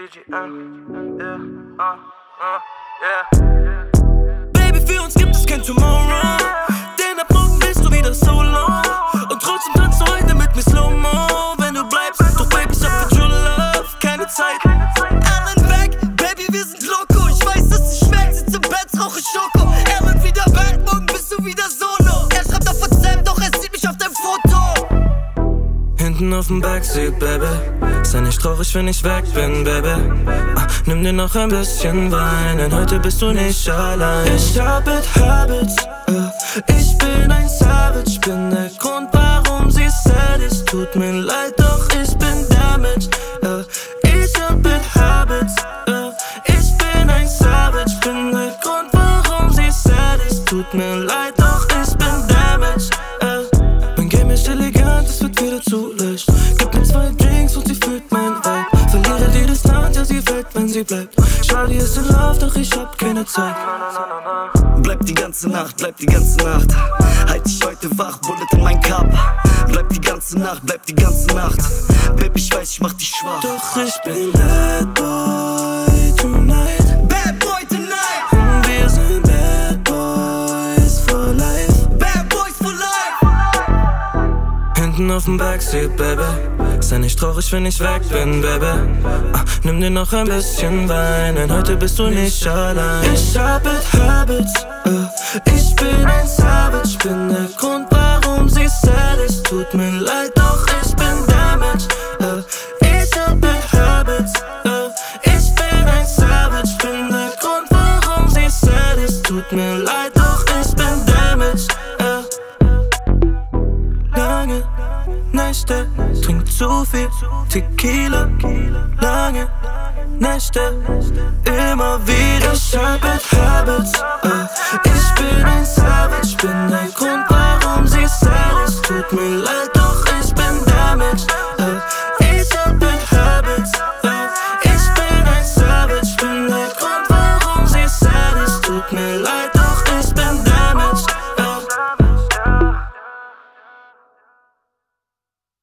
BGM, Baby, für uns gibt es kein Tomorrow, denn ab morgen bist du wieder solo. Und trotzdem tanzt du heute mit mir Slow-Mo, wenn du bleibst. Doch Baby, ich hab für True Love keine Zeit. Alan weg, Baby, wir sind loco. Ich weiß, dass es schmeckt, sitze im Bett, rauche Schoko. Er wird wieder weg, morgen bist du wieder solo. Er schreibt auf WhatsApp, doch er sieht mich auf deinem Foto. Hinten auf dem Backseat, Baby, sei nicht traurig, wenn ich weg bin, Baby. Nimm dir noch ein bisschen Wein, denn heute bist du nicht allein. Ich hab Bad Habits, ich bin ein Savage. Bin der Grund, warum sie sad ist. Tut mir leid, doch ich bin damaged. Ich hab Bad Habits, ich bin ein Savage. Bin der Grund, warum sie sad ist. Tut mir leid, doch ich bin damaged. Mein Game ist elegant, es wird wieder zu leicht. Gib mir 2 Drinks und sie fühlt mein Vibe. Verliere die Distanz, ja sie fällt, wenn sie bleibt. Charlie ist in Love, doch ich hab keine Zeit. Bleib die ganze Nacht, bleib die ganze Nacht. Halt dich heute wach, Bullet in mein Cup. Bleib die ganze Nacht, bleib die ganze Nacht. Baby, ich weiß, ich mach dich schwach. Doch ich bin Bad Boy tonight. Bad Boy tonight. Und wir sind Bad Boys for life. Bad Boys for life. Hinten auf dem Backseat, Baby, sei nicht traurig, wenn ich weg bin, Baby. Nimm dir noch ein bisschen Wein, denn heute bist du nicht allein. Ich hab Bad Habits, ich bin ein Savage. Bin der Grund, warum sie sad ist. Tut mir leid, doch ich bin damaged. Ich hab Bad Habits, ich bin ein Savage. Bin der Grund, warum sie sad ist. Tut mir leid, doch ich bin damaged. Lange Nächte, trink zu viel Tequila. Lange Nächte, immer wieder. Ich hab Bad Habits,